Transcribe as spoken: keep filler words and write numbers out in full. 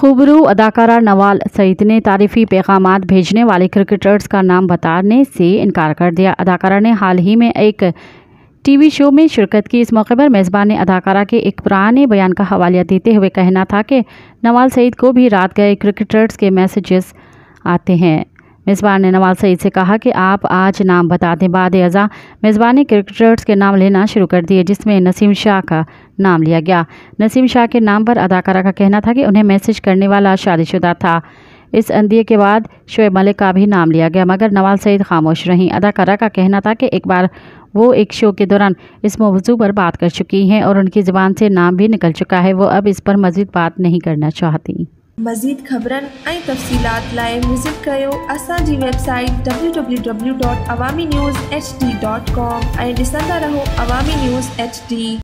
खूबरू अदाकारा नवाल सईद ने तारीफी पैगामात भेजने वाले क्रिकेटर्स का नाम बताने से इनकार कर दिया। अदाकारा ने हाल ही में एक टीवी शो में शिरकत की। इस मौके पर मेज़बान ने अदाकारा के एक पुराने बयान का हवाला देते हुए कहना था कि नवाल सईद को भी रात गए क्रिकेटर्स के मैसेजेस आते हैं। मेज़बान ने नवाल सईद से कहा कि आप आज नाम बता दें। बाद अज़ा मेज़बान ने क्रिकेटर्स के नाम लेना शुरू कर दिए, जिसमें नसीम शाह का नाम लिया गया। नसीम शाह के नाम पर अदाकारा का कहना था कि उन्हें मैसेज करने वाला शादीशुदा था। इस अंदिए के बाद शोएब मलिक का भी नाम लिया गया, मगर नवाल सईद खामोश रहीं। अदाकारा का कहना था कि एक बार वो एक शो के दौरान इस मौजू पर बात कर चुकी हैं और उनकी ज़ुबान से नाम भी निकल चुका है। वो अब इस पर मज़ीद बात नहीं करना चाहती। मज़ीद ख़बरन ऐं तफ़सीलात लाइ विज़िट कयो असांजी website W W W dot Awami news H D dot com ऐं ॾिसंदा रहो अवामी न्यूज़ एच डी।